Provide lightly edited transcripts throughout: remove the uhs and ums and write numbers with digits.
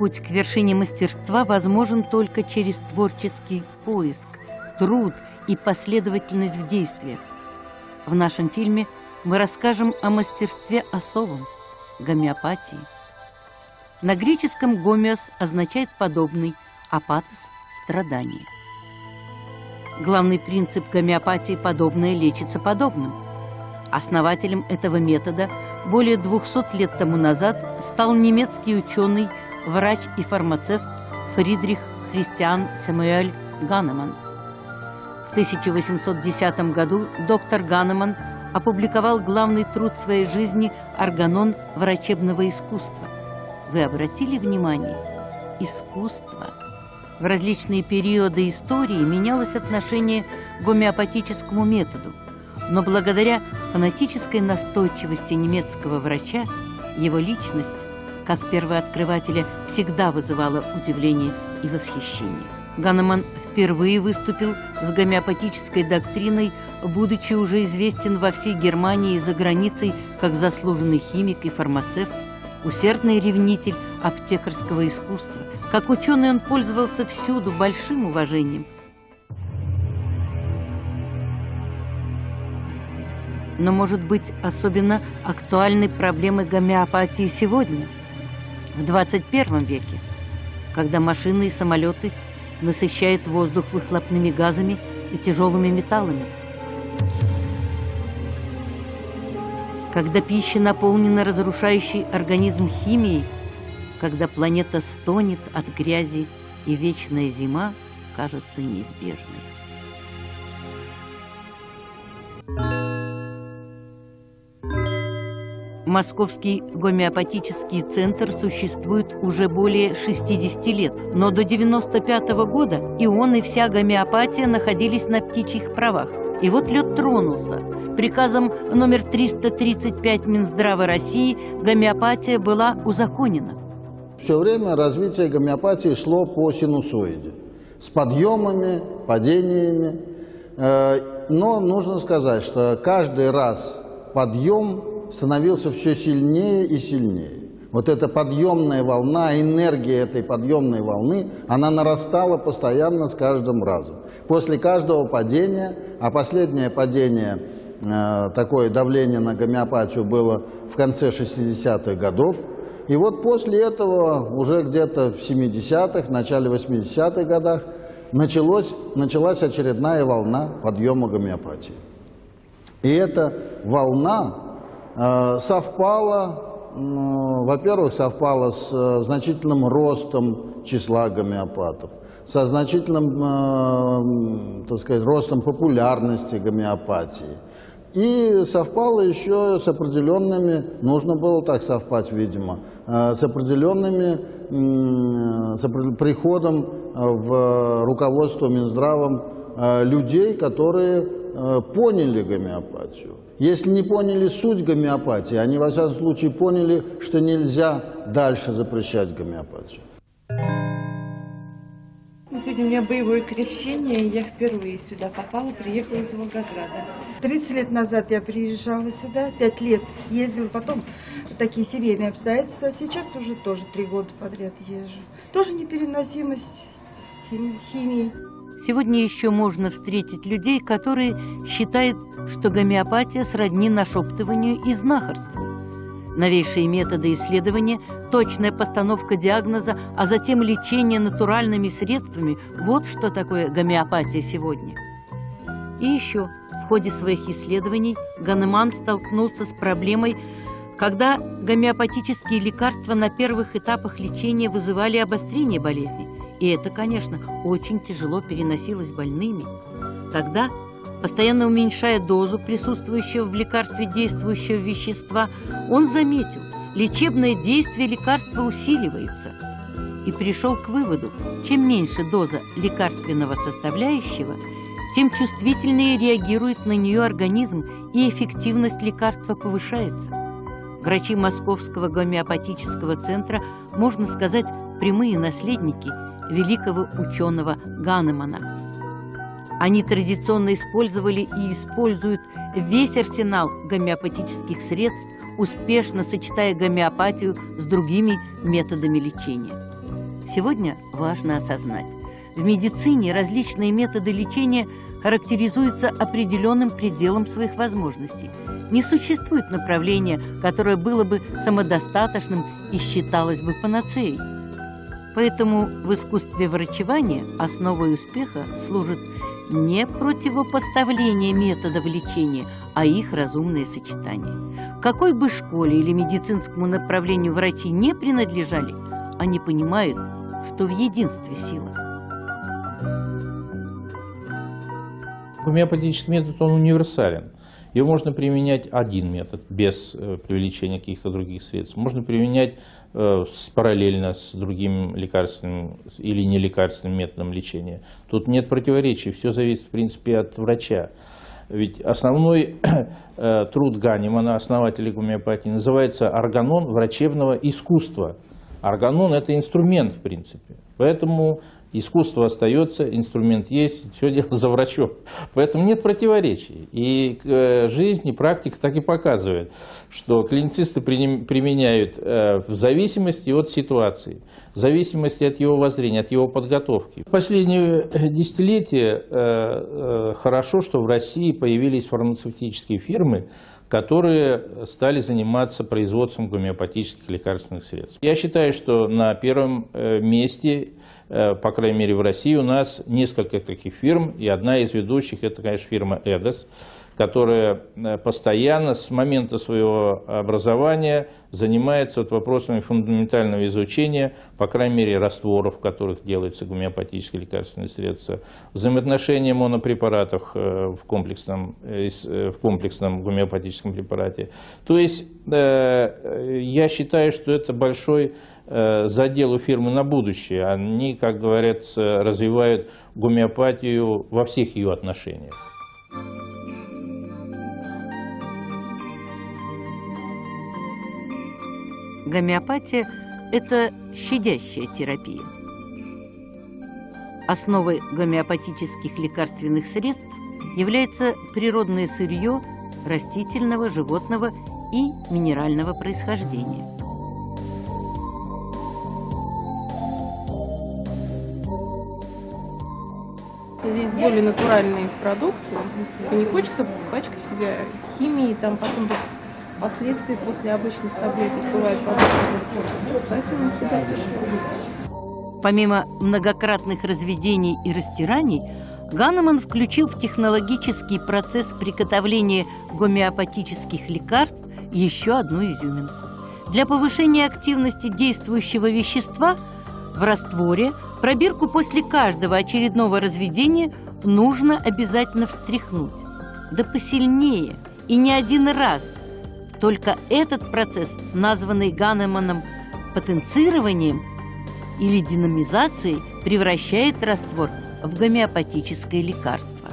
путь к вершине мастерства возможен только через творческий поиск, труд и последовательность в действиях. В нашем фильме мы расскажем о мастерстве особом – гомеопатии. На греческом «гомеос» означает «подобный», а «патос» – «страдание». Главный принцип гомеопатии – подобное лечится подобным. Основателем этого метода более 200 лет тому назад стал немецкий ученый, врач и фармацевт Фридрих Христиан Самуэль Ганеман. В 1810 году доктор Ганеман опубликовал главный труд своей жизни «Органон врачебного искусства». Вы обратили внимание? Искусство. В различные периоды истории менялось отношение к гомеопатическому методу, но благодаря фанатической настойчивости немецкого врача его личность, как первооткрывателя, всегда вызывала удивление и восхищение. Ганеман впервые выступил с гомеопатической доктриной, будучи уже известен во всей Германии и за границей как заслуженный химик и фармацевт, усердный ревнитель аптекарского искусства. Как ученый он пользовался всюду большим уважением. Но, может быть, особенно актуальной проблемой гомеопатии сегодня, в 21 веке, когда машины и самолеты насыщают воздух выхлопными газами и тяжелыми металлами. Когда пища наполнена разрушающей организм химией, когда планета стонет от грязи и вечная зима кажется неизбежной. Московский гомеопатический центр существует уже более 60 лет, но до 1995 года и он, и вся гомеопатия находились на птичьих правах. И вот лед тронулся. Приказом номер 335 Минздрава России гомеопатия была узаконена. Все время развитие гомеопатии шло по синусоиде, с подъемами, падениями. Но нужно сказать, что каждый раз подъем становился все сильнее и сильнее. Вот эта подъемная волна, энергия этой подъемной волны, она нарастала постоянно с каждым разом. После каждого падения, а последнее падение, такое давление на гомеопатию было в конце 60-х годов. И вот после этого, уже где-то в 70-х, начале 80-х годах, началась очередная волна подъема гомеопатии. И эта волна совпала, во-первых, совпала с значительным ростом числа гомеопатов, со значительным, так сказать, ростом популярности гомеопатии. И совпало еще с определенными, нужно было так совпасть, видимо, с приходом в руководство Минздравом людей, которые поняли гомеопатию. Если не поняли суть гомеопатии, они, во всяком случае, поняли, что нельзя дальше запрещать гомеопатию. Сегодня у меня боевое крещение, я впервые сюда попала, приехала из Волгограда. 30 лет назад я приезжала сюда, 5 лет ездила, потом такие семейные обстоятельства, а сейчас уже тоже 3 года подряд езжу. Тоже непереносимость химии. Сегодня еще можно встретить людей, которые считают, что гомеопатия сродни нашептыванию и знахарству. Новейшие методы исследования, точная постановка диагноза, а затем лечение натуральными средствами – вот что такое гомеопатия сегодня. И еще в ходе своих исследований Ганеман столкнулся с проблемой, когда гомеопатические лекарства на первых этапах лечения вызывали обострение болезни. И это, конечно, очень тяжело переносилось больными. Тогда, постоянно уменьшая дозу присутствующего в лекарстве действующего вещества, он заметил, лечебное действие лекарства усиливается. И пришел к выводу, чем меньше доза лекарственного составляющего, тем чувствительнее реагирует на нее организм, и эффективность лекарства повышается. Врачи Московского гомеопатического центра, можно сказать, прямые наследники великого ученого Ганемана. Они традиционно использовали и используют весь арсенал гомеопатических средств, успешно сочетая гомеопатию с другими методами лечения. Сегодня важно осознать, в медицине различные методы лечения характеризуются определенным пределом своих возможностей. Не существует направления, которое было бы самодостаточным и считалось бы панацеей. Поэтому в искусстве врачевания основой успеха служит не противопоставление методов лечения, а их разумное сочетание. Какой бы школе или медицинскому направлению врачи не принадлежали, они понимают, что в единстве сила. Гомеопатический метод, он универсален. Его можно применять один метод, без привлечения каких-то других средств. Можно применять параллельно с другим лекарственным или нелекарственным методом лечения. Тут нет противоречий, все зависит, в принципе, от врача. Ведь основной труд Ганемана, основателя гомеопатии, называется «Органон врачебного искусства». Органон – это инструмент, в принципе. Поэтому искусство остается, инструмент есть, все дело за врачом. Поэтому нет противоречий. И жизнь и практика так и показывает, что клиницисты применяют в зависимости от ситуации, в зависимости от его воззрения, от его подготовки. В последние десятилетия хорошо, что в России появились фармацевтические фирмы, которые стали заниматься производством гомеопатических лекарственных средств. Я считаю, что на первом месте, по крайней мере в России, у нас несколько таких фирм, и одна из ведущих – это, конечно, фирма «Эдос», которая постоянно с момента своего образования занимается вопросами фундаментального изучения, по крайней мере, растворов, в которых делаются гомеопатические лекарственные средства, взаимоотношения монопрепаратов в комплексном гомеопатическом препарате. То есть я считаю, что это большой задел у фирмы на будущее. Они, как говорится, развивают гомеопатию во всех ее отношениях. Гомеопатия – это щадящая терапия. Основой гомеопатических лекарственных средств является природное сырье растительного, животного и минерального происхождения. Здесь более натуральные продукты. Не хочется пачкать себя химией, там потом последствия после обычных таблеток бывают побочные, поэтому сюда пришли. Помимо многократных разведений и растираний, Ганеман включил в технологический процесс приготовления гомеопатических лекарств еще одну изюминку. Для повышения активности действующего вещества в растворе пробирку после каждого очередного разведения нужно обязательно встряхнуть. Да посильнее и не один раз. Только этот процесс, названный Ганеманом потенцированием или динамизацией, превращает раствор в гомеопатическое лекарство.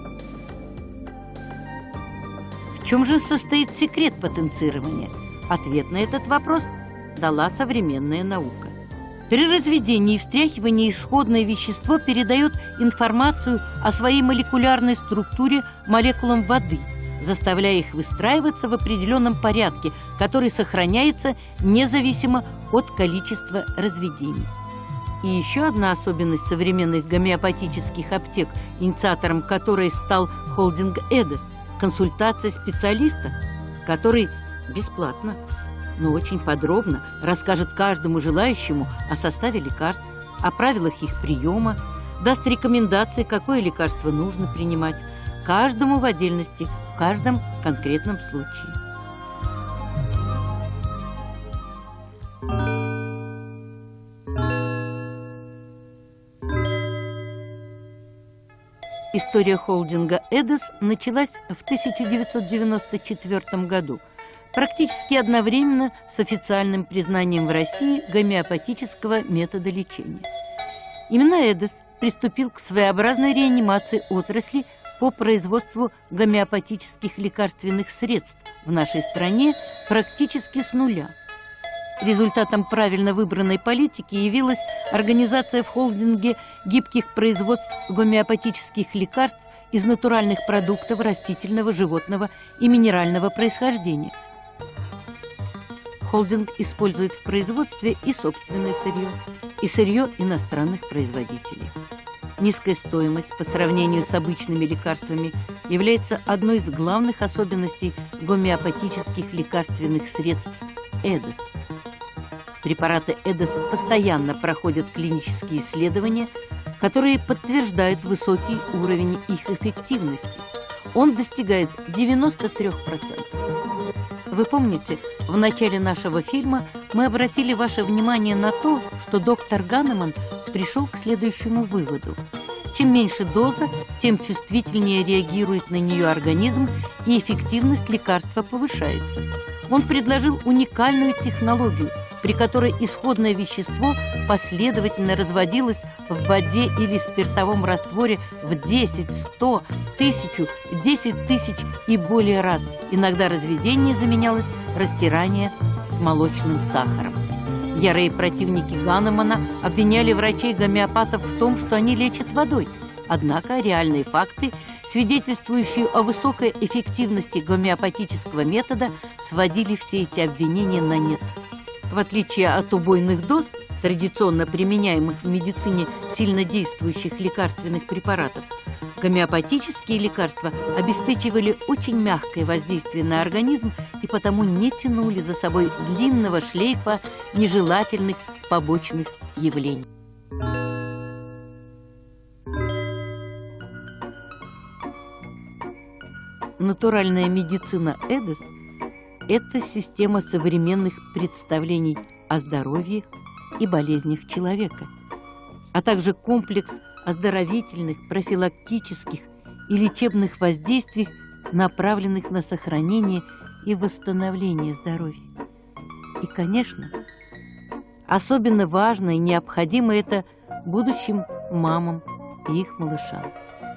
В чем же состоит секрет потенцирования? Ответ на этот вопрос дала современная наука. При разведении и встряхивании исходное вещество передает информацию о своей молекулярной структуре молекулам воды, заставляя их выстраиваться в определенном порядке, который сохраняется независимо от количества разведений. И еще одна особенность современных гомеопатических аптек, инициатором которой стал холдинг «Эдос» – консультация специалиста, который бесплатно, но очень подробно расскажет каждому желающему о составе лекарств, о правилах их приема, даст рекомендации, какое лекарство нужно принимать, каждому в отдельности, в каждом конкретном случае. История холдинга «Эдос» началась в 1994 году, практически одновременно с официальным признанием в России гомеопатического метода лечения. Именно «Эдос» приступил к своеобразной реанимации отрасли по производству гомеопатических лекарственных средств в нашей стране практически с нуля. Результатом правильно выбранной политики явилась организация в холдинге гибких производств гомеопатических лекарств из натуральных продуктов растительного, животного и минерального происхождения. Холдинг использует в производстве и собственное сырье, и сырье иностранных производителей. Низкая стоимость по сравнению с обычными лекарствами является одной из главных особенностей гомеопатических лекарственных средств ЭДОС. Препараты ЭДОС постоянно проходят клинические исследования, которые подтверждают высокий уровень их эффективности. Он достигает 93%. Вы помните, в начале нашего фильма мы обратили ваше внимание на то, что доктор Ганеман пришел к следующему выводу. Чем меньше доза, тем чувствительнее реагирует на нее организм, и эффективность лекарства повышается. Он предложил уникальную технологию, при которой исходное вещество последовательно разводилось в воде или спиртовом растворе в 10, 100, 1000, 10 тысяч и более раз. Иногда разведение заменялось растиранием с молочным сахаром. Ярые противники Ганемана обвиняли врачей-гомеопатов в том, что они лечат водой. Однако реальные факты, свидетельствующие о высокой эффективности гомеопатического метода, сводили все эти обвинения на нет. В отличие от убойных доз, традиционно применяемых в медицине сильнодействующих лекарственных препаратов, гомеопатические лекарства обеспечивали очень мягкое воздействие на организм и потому не тянули за собой длинного шлейфа нежелательных побочных явлений. Натуральная медицина ЭДОС – это система современных представлений о здоровье и болезнях человека, а также комплекс оздоровительных, профилактических и лечебных воздействий, направленных на сохранение и восстановление здоровья. И, конечно, особенно важно и необходимо это будущим мамам и их малышам.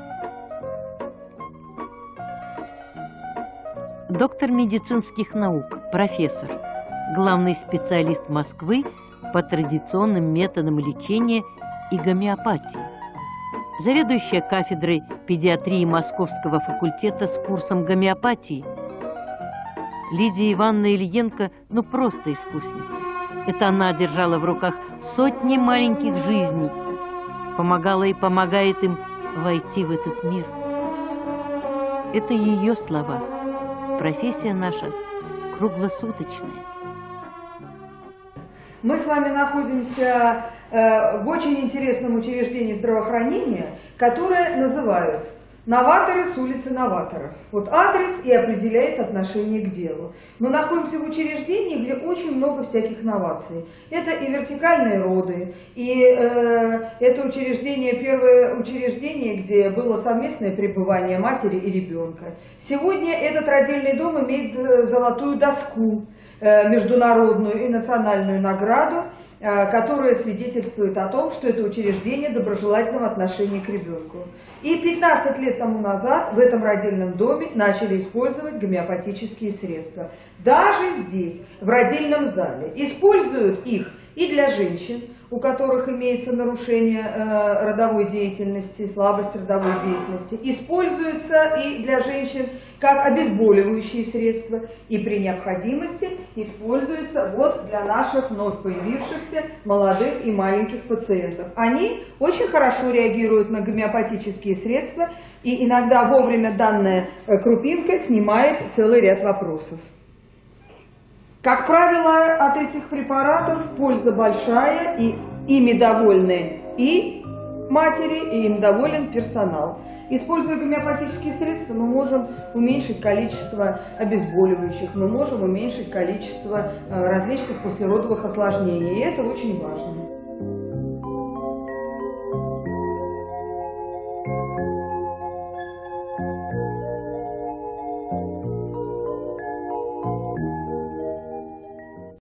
Доктор медицинских наук, профессор, главный специалист Москвы по традиционным методам лечения и гомеопатии, заведующая кафедрой педиатрии Московского факультета с курсом гомеопатии. Лидия Ивановна Ильенко ну просто искусница. Это она держала в руках сотни маленьких жизней, помогала и помогает им войти в этот мир. Это ее слова. Профессия наша круглосуточная. Мы с вами находимся в очень интересном учреждении здравоохранения, которое называют «Новаторы с улицы новаторов». Вот адрес и определяет отношение к делу. Мы находимся в учреждении, где очень много всяких новаций. Это и вертикальные роды, и это учреждение, первое учреждение, где было совместное пребывание матери и ребенка. Сегодня этот родильный дом имеет золотую доску, международную и национальную награду, которая свидетельствует о том, что это учреждение доброжелательного отношения к ребенку. И 15 лет тому назад в этом родильном доме начали использовать гомеопатические средства. Даже здесь, в родильном зале, используют их и для женщин, у которых имеется нарушение родовой деятельности, слабость родовой деятельности, используются и для женщин как обезболивающие средства, и при необходимости используются вот для наших вновь появившихся молодых и маленьких пациентов. Они очень хорошо реагируют на гомеопатические средства, и иногда вовремя данная крупинка снимает целый ряд вопросов. Как правило, от этих препаратов польза большая, и ими довольны и матери, и им доволен персонал. Используя гомеопатические средства, мы можем уменьшить количество обезболивающих, мы можем уменьшить количество различных послеродовых осложнений, и это очень важно.